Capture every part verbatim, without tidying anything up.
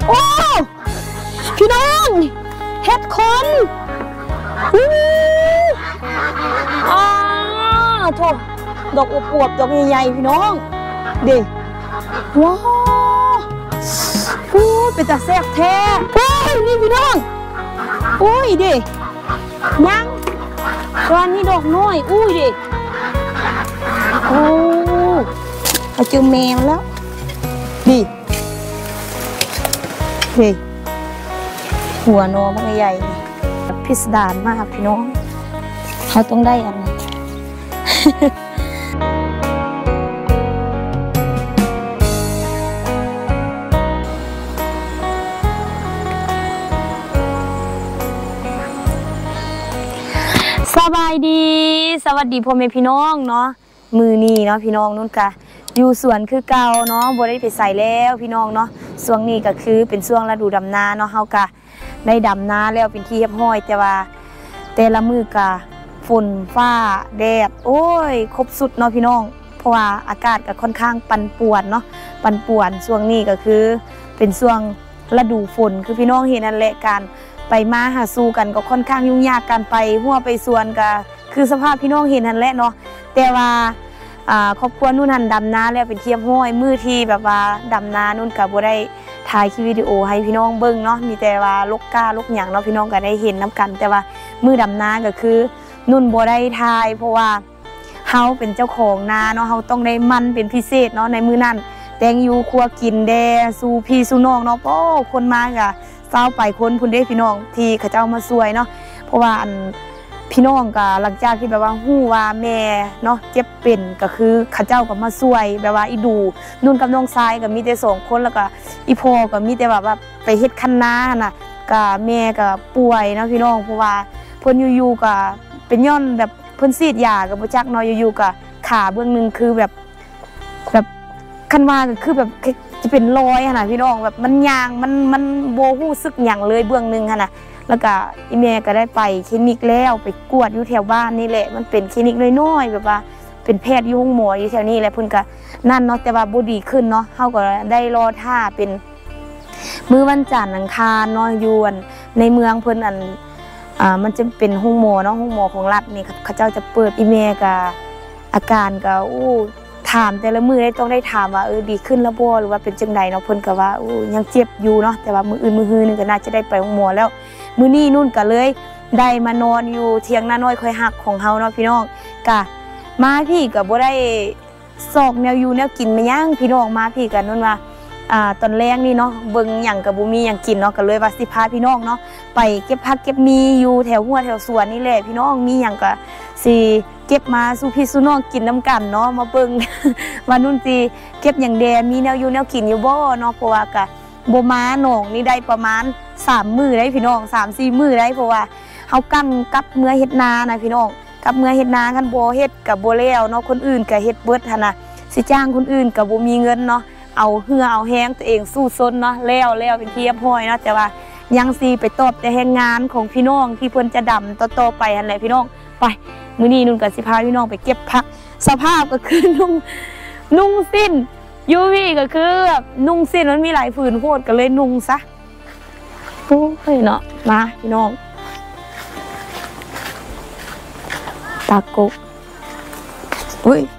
โอ้พี่น้องเห็ดคนอู้อ่าโถดอกอวบๆดอกใหญ่ๆพี่น้องเด็ว้าวอู้เป็นตาแซ่บแท้โอ้ยนี่พี่น้องโอ้ยเด็ยังวันนี้ดอกน้อยอุ้ยเด็โอ้เขาเจอแมวแล้วดิเฮ้หัวนอมันใหญ่พิสดารมากพี่น้องเขาต้องได้อันนี้สบายดีสวัสดีพ่อแม่พี่น้องเนาะมือนี้เนาะพี่น้องนุ่นกะอยู่สวนคือเก่าเนาะบ่ได้ไปใส่แล้วพี่น้องเนาะช่วงนี้ก็คือเป็นช่วงฤดูดำนาเนาะเฮากะได้ดำนาแล้วเป็นที่เรียบร้อยแต่ว่าแต่ละมือกะฝนฟ้าแดดโอ้ยครบสุดเนาะพี่น้องเพราะว่าอากาศก็ค่อนข้างปั่นป่วนเนาะปั่นป่วนช่วงนี้ก็คือเป็นช่วงฤดูฝนคือพี่น้องเห็นนั่นแหละการไปมาหาสู่กันก็ค่อนข้างยุ่งยากการไปหัวไปสวนก็คือสภาพพี่น้องเห็นนั่นแหละเนาะแต่ว่าครอบครัวนุ่นหันดำนาแล้วเป็นเทียมห้อยมือที่แบบว่าดำนานุ่นกับบ่ได้ถ่ายคลิปวิดีโอให้พี่น้องเบิ้งเนาะมีแต่ว่าลกก้าลกหยางเนาะพี่น้องก็ได้เห็นน้ากันแต่ว่ามือดำนาก็คือนุ่นบ่ได้ถ่ายเพราะว่าเฮาเป็นเจ้าของนาเนาะเฮาต้องได้มันเป็นพิเศษเนาะในมือนั้นแตงยูครัวกินแดสู่พี่สู่น้องเนาะโอ้คนมากะเศร้าไปคนพุ่นได้พี่น้องที่เขาเจ้ามาช่วยเนาะเพราะว่าอันพี่น้องก็หลังจากที่แบบว่าฮู้ว่าแม่เนาะเจ็บเป็นก็คือเขาเจ้าก็มาช่วยแบบว่าอีดูนุ่นกับน้องชายก็มีแต่สองคนแล้วก็อีพ่อก็มีแต่แบบว่าไปเฮ็ดคันนาน่ะก็แม่ก็ป่วยเนาะพี่น้องเพราะว่าเพิ่นอยู่ๆก็เป็นย้อนแบบเพิ่นฉีดยาก็บ่จักเนาะอยู่ๆก็ขาเบื้องนึงคือแบบแบบคันว่าก็คือแบบจะเป็นรอยหั่นน่ะพี่น้องแบบมันยางมันมันบ่รู้สึกหยังเลยเบื้องนึงหั่นน่ะแล้วก็อีเมก็ได้ไปคลินิกแล้วไปกวดอยู่แถวบ้านนี่แหละมันเป็นคลินิกน้อยๆแบบว่าเป็นแพทย์อยู่ห้องหมออยู่แถวนี้แหละเพิ่นก็นั่นเนาะแต่ว่าบ่ดีขึ้นเนาะเฮาก็ได้รอท่าเป็นมื้อวันจันทร์อังคารเนาะอยู่ในเมืองเพิ่นอันอ่ามันจะเป็นห้องหมอเนาะห้องหมอของรัฐนี่เขาเจ้าจะเปิดอีเมก็อาการก็อู้ถามแต่ละมื้อได้ต้องได้ถามว่าเออดีขึ้นแล้วบ่หรือว่าเป็นจังไดเนาะเพิ่นก็ว่าอู้ยังเจ็บอยู่เนาะแต่ว่ามื้ออื่นมื้อฮื้อนึงก็น่าจะได้ไปห้องหมอแล้วมื้อนี้นุ่นก็เลยได้มานอนอยู่เทียงนาน้อยค่อยหักของเฮาเนาะพี่น้องกะมาพี่ก็บ่ได้ซอกแนวอยู่แนวกินมาย่างพี่น้องมาพี่ก็นุ่นว่าอ่าตอนแรกนี่เนาะเบิ่งหยังก็บ่มีหยังกินเนาะก็เลยว่าสิพาพี่น้องเนาะไปเก็บผักเก็บมีอยู่แถวหัวแถวสวนนี่แหละพี่น้องมีหยังก็สิเก็บมาสู่พี่สู่น้องกินน้ำกันเนาะมาเบิ่งว่านุ่นสิเก็บหยังแดมีแนวอยู่แนวกินอยู่บ่เนาะเพราะว่าก็บ่มาหนองนี่ได้ประมาณสามมื้อได้พี่น้อง สามสี่ มื้อได้เพราะว่าเฮากั้นกับเมื่อเฮ็ดนานะพี่น้องกับเมื่อเฮ็ดนาคันบ่เฮ็ดก็บ่แล้วเนาะคนอื่นก็เฮ็ดเบิดหั่นน่ะสิจ้างคนอื่นก็บ่มีเงินเนาะเอาเหือเอาแฮงตัวเองสู้ซนเนาะแล้วแล้วเป็นที่เรียบร้อยเนาะแต่ว่ายังสิไปตอบแต่แรงงานของพี่น้องที่เพิ่นจะดำต่อๆไปหั่นแหละพี่น้องไปมื้อนี้นุ่นก็สิพาพี่น้องไปเก็บผักสภาพก็คือนุ่งนุ่งสิ้นยูวีก็คือแบบนุ่งสิ้นมันมีหลายฝืนโคตรก็เลยนุ่งซะโอ้ยเนาะมาพี่น้องตากุกอุ้ย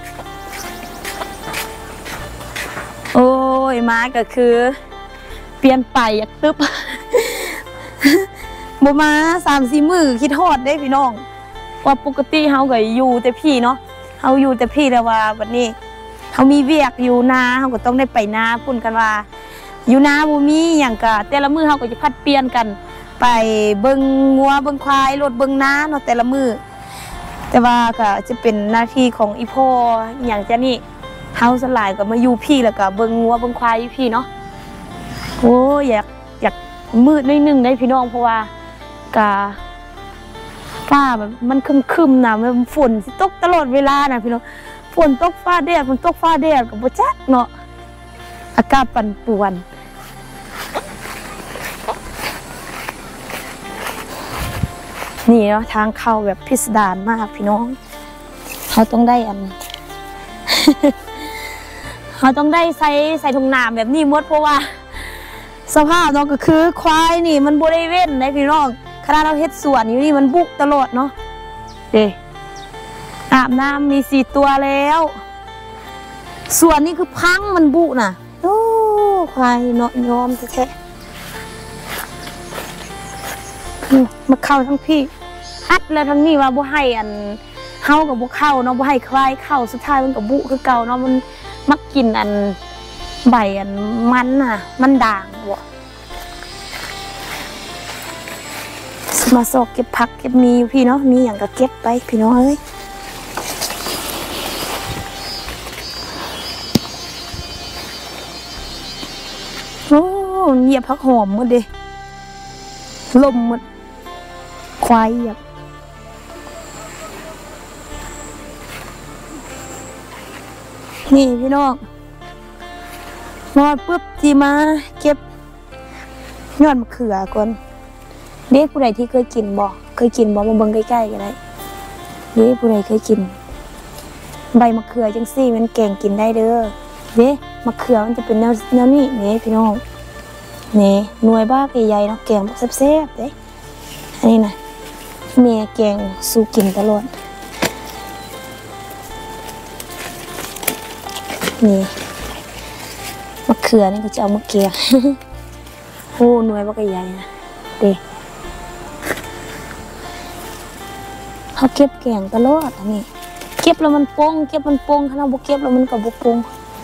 โอ้ยมาก็คือเปลี่ยนไปอยากตึ๊บบ่มาสามสี่มือคิดทอดได้พี่น้องว่าปกติเฮาก็อยู่แต่พี่เนาะเฮาอยู่แต่พี่แต่ว่าวันนี้เขามีเวียกอยู่นาเขาก็ต้องได้ไปนาพูดกันว่าอยู่นาบ่มีอย่างกะแต่ละมือเขาก็จะพัดเปลี่ยนกันไปเบิ่งงัวเบิ่งควายรถเบิ่งนาเนาะแต่ละมือแต่ว่าก็จะเป็นหน้าที่ของอีพ่ออย่างจะนี่เฮาสลายก็มาอยู่พี่แล้วก็เบิ่งงัวเบิ่งควายอยู่พี่เนาะโอ้อยากอยากมืดนิดนึงได้พี่น้องเพราะว่ากะฟ้าแบบมันคึมๆนะมันฝนตกตลอดเวลานะพี่น้องฝนตกฟ้าแดดฝนตกฟ้าแดดกับบ่จักเนาะอากาศปั่นป่วนนี่เนาะทางเข้าแบบพิสดารมากพี่น้องเขาต้องได้อัน เขาต้องได้ใส่ใส่ถุงน้ำแบบนี้หมดเพราะว่าสภาพเนาะก็คือควายนี่มันบริเวณในพี่น้องขณะเราเฮ็ดสวนอยู่นี่มันบุกตลอดเนาะเด้อาบน้ำมีสี่ตัวแล้วสวนนี่คือพังมันบุน่ะโอ้ควายเนาะยอมแท้ๆมาเข้าทั้งพี่อัดแล้วทั้งนี้ว่าบ่ให้อันเฮากับบ่เข้าเนาะบ่ให้ควายเข้าสุดท้ายมันกับบุคือเก่าเนาะมันมักกินอันใบอันมันน่ะมันด่างบ่มาสอกเก็บผักเก็บมีอยู่พี่เนาะมีอย่างก็เก็บไปพี่น้องเอ้ยโอ้เหยียบผักหอมหมดเลยลมหมดควายเหยียบนี่พี่น้องนอนปุ๊บจีมาเก็บยอดมะเขือก่อนเด็กผู้ใดที่เคยกินบ่เคยกินบ่มาเบิ่งใกล้ๆกันได้เด็กผู้ใดเคยกินใบมะเขือจังซี่มันแกงกินได้เด้อเด็กมะเขือมันจะเป็นแนวแนวนี้นี่พี่น้องนี่หน่วยบ้าใหญ่ๆเนาะแกงแซ่บๆเด้อันนี้นะแม่แกงสู้กินตลอดนี่มะเขือนี่ก็จะเอามะเขือโอ้หน่วยบ้าใหญ่นะเด้เขาเก็บแกงตลอดอันนี้เก็บแล้วมันปงเก็บมันปงถ้าเราบุกเก็บแล้วมันก็บุกปง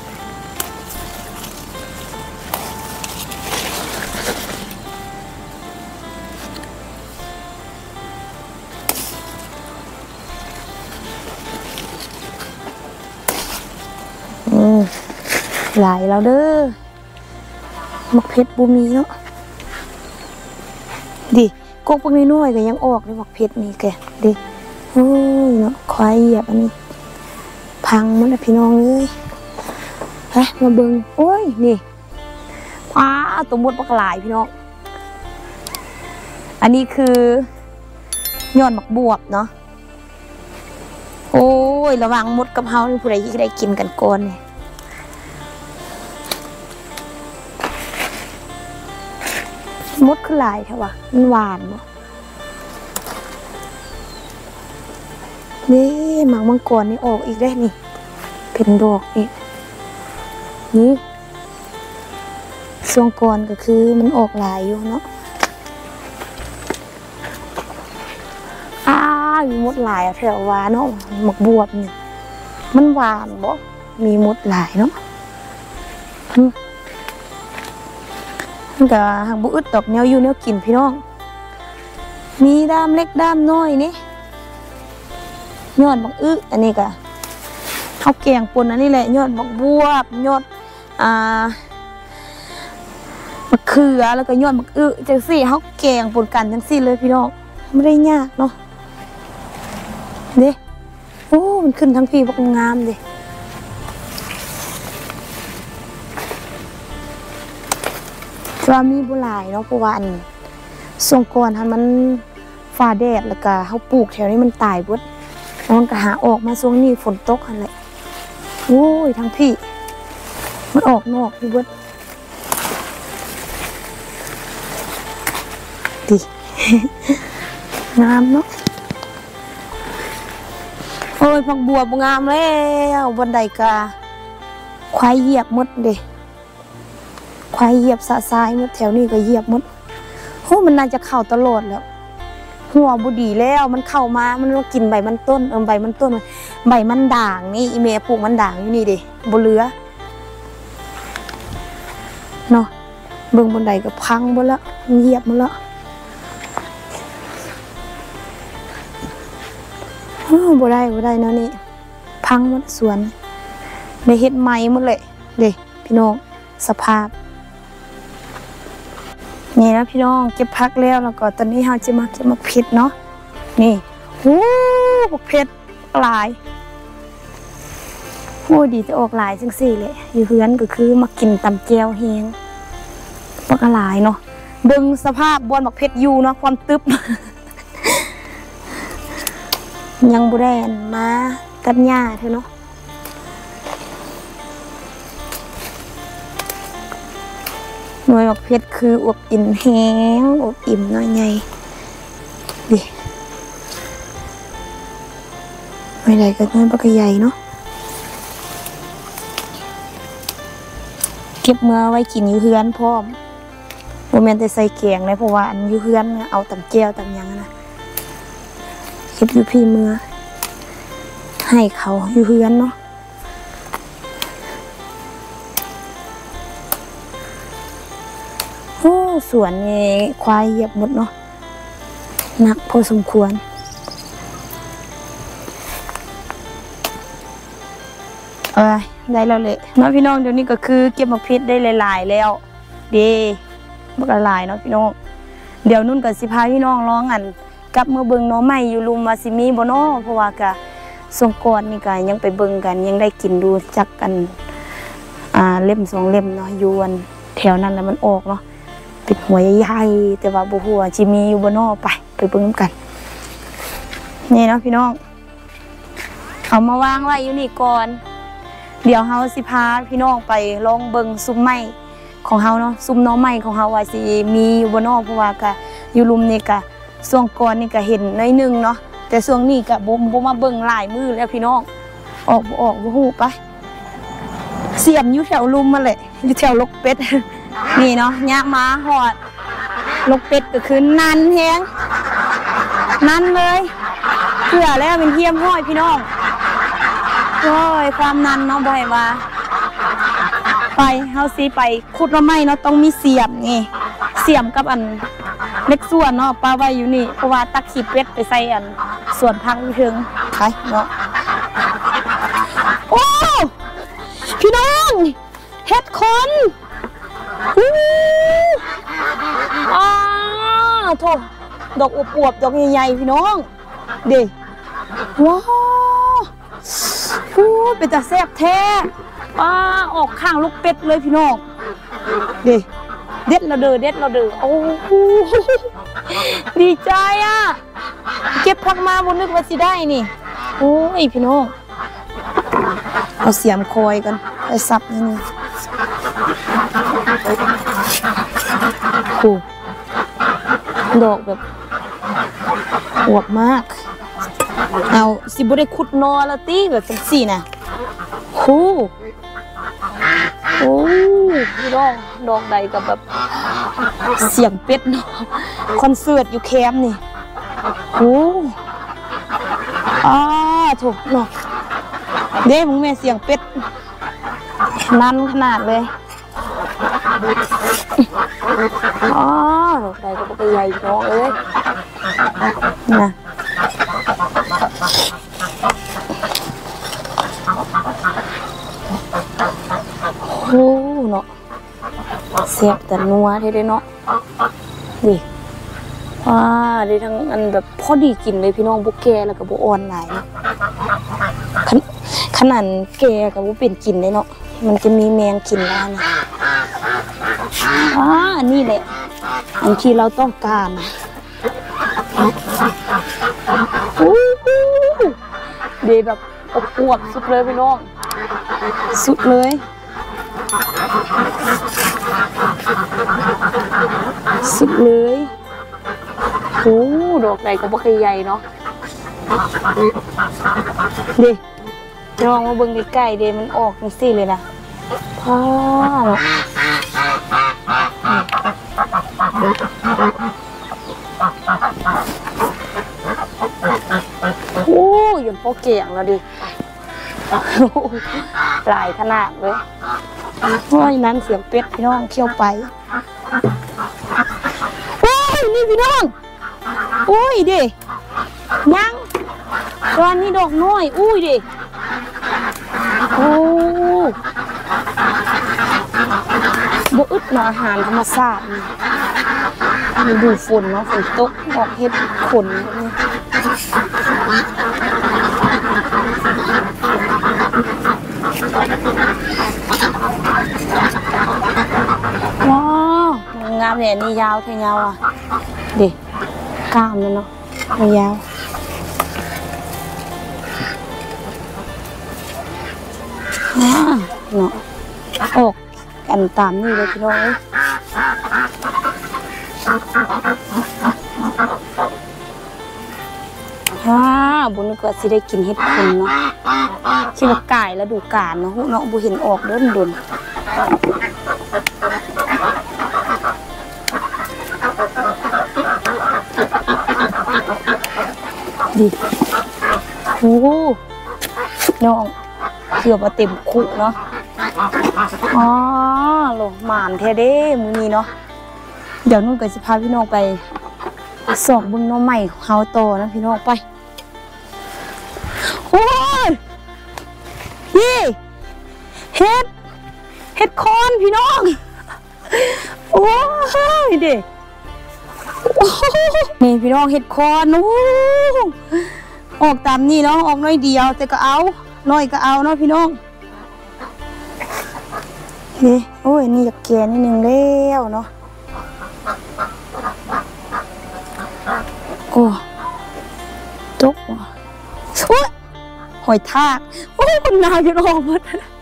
อืมหลายแล้วเด้อมักเพชรบูมีเนาะดิกกพวกนี้น้อยก็ยังออกเลยมักเพชรนี่แกดิโอ้ยเนาะควายเหยียบอันนี้พังมันนะพี่น้องเลยเฮ้ยมาเบิ่งโอ้ยนี่อ้าตัวมดปักหลายพี่น้องอันนี้คือยอดมักบวบเนาะโอ้ยระวังมดกับเฮาผู้ใดที่ได้กินกันก่อนเนี่ยมดคือหลายใช่ปะมันหวานบ่นี่หมากมังกรนี่ออกอีกได้นี่เป็นดอกอีกนี่ช่วงก่อนก็คือมันออกหลายอยู่เนาะอ้ามีมดหลายแถวว่าเนาะหมกบวบเนี่ยมันหวานบ่มีมดหลายเนาะมันก็หางบุอึดดอกแนวอยู่แนวกินพี่น้องมีด้ามเล็กด้ามน้อยนี่ยอดบักอึอันนี้ก็ข้าวแกงปนอันนี้แหละยอดบักบวบยอดอ่าบักเขือแล้วก็ยอดบักอึจังสี่ข้าวแกงปนกันจังสี่เลยพี่น้องไม่ได้ยากเนาะเด้โอ้มันขึ้นทั้งพี่บักงามเด้ว่ามีบุหลายเนาะเพราะว่าอันส่งก่อนทันมันฟ้าแดดแล้วก็เขาปลูกแถวนี้มันตายบดมันก็หาออกมาช่วงนี้ฝนตกอะไรโอ้ยทั้งพี่มันออกนอกพี่บดดีงามเนาะโอ้ยผักบัวงามแล้วบนใดกาควายเหยียบมดเด้ควายเหยียบสะซ้ายมดแถวนี้ก็เหยียบมดโอ้มันน่าจะเข้าตลอดแล้วหัวบุดีแล้วมันเข้ามามันมากินใบมันต้นเออใบมันต้นใบมันด่างนี่อีเมปลูกมันด่างอยู่นี่ดิบนเรือเนาะเบื้องบนใดก็พังหมดละมันเหยียบหมดละบ่ได้บ่ได้นะนี่พังหมดสวนได้เฮ็ดไม้หมดเลยเด้พี่น้องสภาพนี่นะพี่น้องเก็บพักแล้วแล้วก็ตอนนี้เราจะมาเก็บมะเขือเนาะนี่โอ้มะเขือหลายโอ้ดีจะออกหลายจังสี่เลยอยู่เฮือนก็คือมากินตำแจ่วเฮงมะกะหลายเนาะเบิ่งสภาพบอนมะเขืออยู่เนาะความตึบ ยังบุแรนมาตัดหญ้าเถอะเนาะหน่วยบักเพชรคืออวบอิ่มแห้งอวบอิ่มน้อยใหญ่ดิไม่ได้ก็หน่วยบักใหญ่เนาะเก็บเมื่อไว้กินอยู่เฮือนพร้อมโมเมนต์แต่ใส่แกงเลยเพราะว่าอันอยู่เฮือนเอาตำแก้วตำยังนะเก็บอยู่พี่เมื่อให้เขาอยู่เฮือนเนาะโอ้สวนนี่ควายเหยียบหมดเนาะหนักพอสมควรเอ้ยได้แล้วเลยเนาะพี่น้องเดี๋ยวนี้ก็คือเก็บมะพริกได้หลายๆแล้วเด้บักหลายเนาะพี่น้องเดี๋ยวนุ่นกับสิพาพี่น้องร้องอันกับมือเบิงน้องใหม่อยู่ลุมมาซิมีบ่เนาะเพราะว่ากะสงกรานต์นี่ก็ยังไปเบิงกันยังได้กินดูจักกันอ่าเล่มสองเล่มเนาะอยู่วันแถวนั้นแล้วมันออกเนาะเป็นหัวใหญ่ๆแต่ว่าบ่ฮู้ว่าสิมีอยู่บ่เนาะไปไปเบิ่งกันนี่เนาะพี่น้องเอามาวางไว้อยู่นี่ก่อนเดี๋ยวเฮาสิพาพี่น้องไปลองเบิ่งซุ้มไม้ของเฮาเนาะซุ้มน้องไม้ของเฮาว่าสิมีอยู่บ่เนาะเพราะว่าก็อยู่ลุมนี่ก็ช่วงก่อนนี่ก็เห็นน้อยนึงเนาะแต่ช่วงนี้ก็บ่บ่มาเบิ่งหลายมื้อแล้วพี่น้องออกบ่ออกบ่ฮู้ไปเสียมอยู่แถวลุมมาแหละอยู่แถวลกเป็ดนี่เนาะยะมาหอดลกเป็ดก็คือนันแฮงนันเลยเพื่อแล้วเป็นเยี่ยมห้อยพี่น้องโอ้ยความนันเนาะบ่ให้ว่าไปเฮาสิไปขุดหน่อไม้เนาะต้องมีเสียมนี่เสียมกับอันเล็กส่วนเนาะปลาไว้อยู่นี่เพราะว่าตักขี้เป็ดไปใส่อันส่วนพังถึงไปเนาะโอ้พี่น้องเฮ็ดคนอู้อ้าโถดอกอวบๆดอกใหญ่ๆพี่น้องเด้ว้าวอู้เป็นตาแซ่บแท้ป้าออกข้างลูกเป็ดเลยพี่น้องเด้เด็ดเราเด้อเด็ดเราเด้อโอ้ดีใจอ่ะเก็บผักมาบนนึกว่าสิได้นี่โอ้ยพี่น้องเอาเสียมคอยกันไปซับนี่โอ้ดอกแบบอวบมากเอาสิบุได้ขุดนอละตีแบบเป็นสี่นะโอ้โอ้พี่น้องดอกใดกับแบบเสียงเป็ดเนาะคอนเสิร์ตอยู่แคมป์นี่โอ้อาถูกเนาะเด้มึงแม่เสียงเป็ดนั่นขนาดเลยอ๋อดอกใดก็ไปใหญ่น้องเอ้ยนะโอ้เนาะเสียบแต่นัวเท่เลยเนาะดิว้าได้ทั้งอันแบบพอดีกินเลยพี่น้องบุกแกแล้วก็บุอ่อนหลายเนาะขนาดแกกับบุเป็นกินเลยเนาะมันจะมีแมงกินได้นะว้านี่แหละอันที่เราต้องการโอ้เดี๋ยวแบบอบอวบสุดเลยพี่น้องสุดเลยสุดเลยโอ้ดอกใดก็บ่เคยใหญ่เนาะเดี๋ยวลองมาเบิ่งใกล้ๆเดี๋ยวมันออกนี่สิเลยนะพ่อโอ้ยยังพอเกี่ยงแล้วดิหลายขนาดเลยโอ้ยนั้นเสียงเป็ดพี่น้องเคี่ยวไปโอ้ยนี่พี่น้องโอ้ยดิยังตอนนี้ดอกน้อยอุ้ยดิโอ้บ่อึดเนาะอาหารธรรมชาตินี่ดูฝนเนาะฝนตกออกเห็ดขนว้าวงามเนี่ยนี่ยาวแค่ยาวอ่ะดิกล้ามมันเนาะยาวเนาะออกกันตามนี่เลยพี่น้องกว่าสิได้กินเห็ดคนเนาะคิดว่าไก่แล้วดูกาลเนาะเนาะบ่เห็นออกเด้อดนดิโอ้น้องเกือบมาเต็มคุกเนาะอ๋อโหหมานแท้เด้มื้อนี้เนาะเดี๋ยวนุ่นก็จะพาพี่น้องไปสอบบึงน้องใหม่เฮาโตนะพี่น้องไปโอ้ยยี่เฮ็ดเฮ็ดคอนพี่น้องโอ้ยเด็กนี่พี่น้องเฮ็ดคอนโอ้ออกตามนี่เนาะออกน้อยเดียวแต่ก็เอาน้อยก็เอาเนาะพี่น้องนี่โอ้ยนี่อยากแก่นิดนึงแล้วเนาะโอ้ตกว่ะโอ้ยหอยทากโอ้ยคนนาจะออกหมด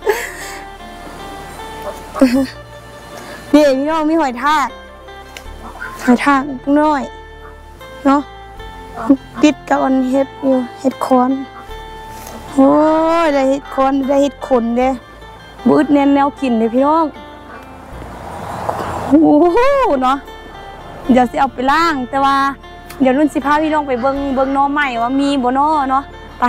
นี่พี่น้องมีหอยทากหอยทากน้อยเนาะติดกับอันเห็ดอยู่เห็ดคอนโอ้ยได้เห็ดคอนได้เห็ดขนเด้บืดแน่นแนวกินเลยพี่น้องโอ้โหเนาะเดี๋ยวสิเอาไปล้างแต่ว่าเดี๋ยวรุ่นสิพาพี่น้องไปเบิ้งเบิ้งน้อใหม่ว่ามีบ่น้อเนาะไป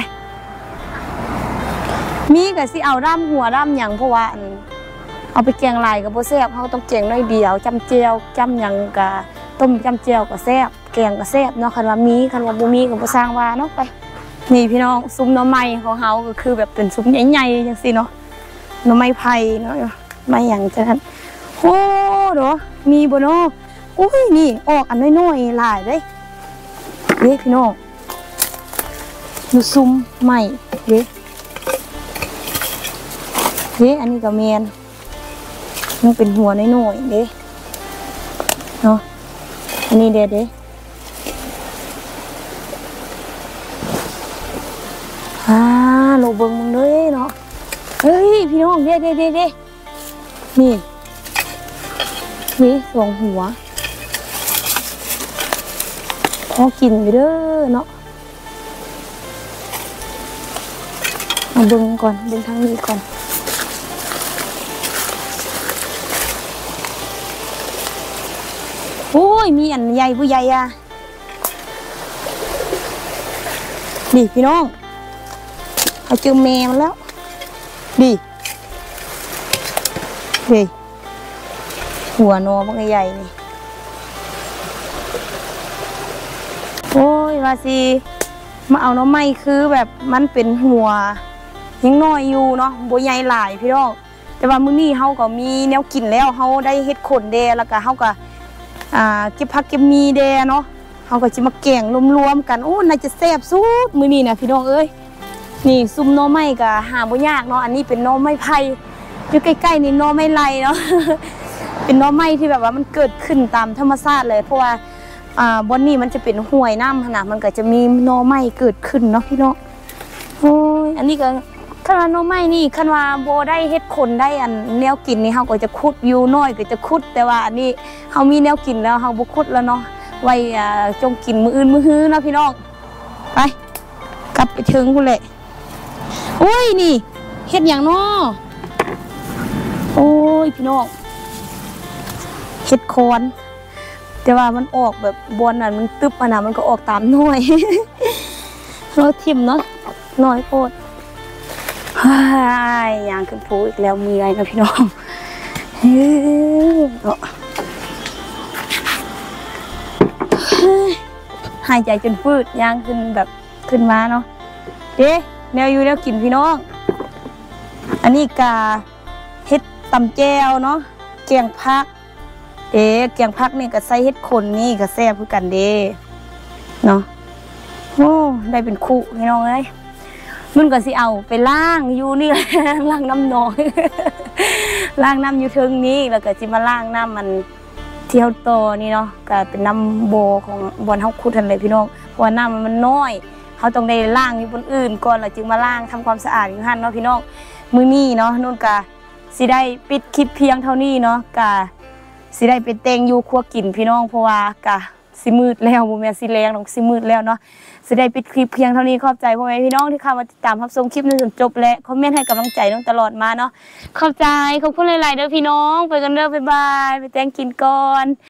มีก็สิเอาร่ำหัวร่ำหยังเพราะว่าเอาไปแกงลายกับโบแซ่บเขาต้องแกงน้อยเดียวจำเจียวจำหยังกับต้มจำเจียวกับแซ่บแกงกับแซ่บเนาะคันว่ามีคันว่าบ่มีกับบ่สร้างว่าเนาะไปนี่พี่น้องซุ้มน้อใหม่ของเฮาก็คือแบบเป็นซุ้มใหญ่ๆจังซี่เนาะน้อไม้ไผ่เนาะไม้หยังจังนั้นโอ้เด้อมีบ่น้ออุ้ยนี่ออกอันน้อยๆหลายเด้เด้พี่น้องดูซุ้มใหม่เด้เด้อันนี้ก็แมนมันเป็นหัวน้อยๆเด้เนาะอันนี้เด้เด้อ่าโลเบิงมึงเลยเนาะเฮ้ยพี่น้องเด้เด้เด้เด้นี่นี่สองหัวพอกินไปเด้อเนาะมาเบิ่งก่อนเบิ่งทางนี้ก่อนโอ้ยมีอันใหญ่ผู้ใหญ่อะดิพี่น้องเอาเจอแม่มันแล้วดิดิหัวนอมันใหญ่นี่โอ้ยว่าสิมาเอาน้องไม้คือแบบมันเป็นหัวยังน้อยอยู่เนาะโบใหญ่หลายพี่น้องแต่ว่ามื้อนี้เฮาก็มีแนวกินแล้วเฮาได้เฮ็ดขนเดแล้วก็เฮาก็อ่าเก็บผักเก็บมีเดเนาะเฮาก็สิมาแกงรวมๆกันโอ้น่าจะแซ่บสุดมื้อนี้นะพี่น้องเอ้ยนี่ซุ่มหน่อไม้ก็หาบ่ยากเนาะอันนี้เป็นหน่อไม้ไผ่อยู่ใกล้ๆนี่หน่อไม้ไร่เนาะ เป็นหน่อไม้ที่แบบว่ามันเกิดขึ้นตามธรรมชาติเลยเพราะว่าอ่าบนนี้มันจะเป็นห้วยน้ำขนาดมันก็จะมีหน่อไม้เกิดขึ้นเนาะพี่น้องโอ้ยอันนี้ก็คันว่าหน่อไม้นี่คันว่าโบได้เฮ็ดคนได้อันแนวกินนี่เฮาก็จะขุดอยู่น้อยก็จะขุดแต่ว่าอันนี้เฮามีแนวกินแล้วเฮาบ่ขุดแล้วเนาะไว้อ่าจงกินมื้ออื่นมื้อฮื้อเนาะพี่น้องไปกลับไปถึงพุ่นแหละโอ้ยนี่เฮ็ดหยังเนาะโอ้ยพี่น้องเฮ็ดคอนแต่ว่ามันออกแบบบนน่ะมันตึบอ่ะนะมันก็ออกตามน้อยเราทิ่มเนาะน้อยโคตรฮ่ายยางขึ้นภูอีกแล้วมือไงนะพี่น้องเฮ้ยหายใจจนฟืดยางขึ้นแบบขึ้นมาเนาะเด้แนวอยู่แนวกินพี่น้องอันนี้กาเฮ็ดตำแจ่วเนาะแกงผักเอ๊แกงผักนี่ก็ใส่เฮ็ดคนนี่ก็แซ่บคือกันเด้เนาะโอ้ได้เป็นคู่พี่น้องเอ้ยมันก็สิเอาไปล้างอยู่นี่แหละล้างน้ำน้อยล้างน้ำอยู่เทิงนี้แล้วก็สิมาล้างน้ำมันเที่ยวโตนี่เนาะก็เป็นน้ำโบของบอนเฮาขุดทันเลยพี่น้องเพราะว่าน้ำมันน้อยเขาต้องได้ล้างอยู่บนอื่นก่อนแล้วจึงมาล้างทำความสะอาดอยู่หั่นเนาะพี่น้องมื้อนี้เนาะนุ่นก็สิได้ปิดคลิปเพียงเท่านี้เนาะก็สิได้ไปเตงอยู่ครัวกินพี่น้องเพราะว่ากะสิมืดแล้วบ่แม่นสิแรงหรอกสิมืดแล้วเนาะสิได้ปิดคลิปเพียงเท่านี้ขอบใจพ่อแม่พี่น้องที่เข้ามาติดตามรับชมคลิปนี้จนจบและคอมเมนต์ให้กำลังใจน้องตลอดมาเนาะขอบใจขอบคุณหลายๆเด้อพี่น้องไปกันเด้อบ๊ายบายไปแต่งกินก่อน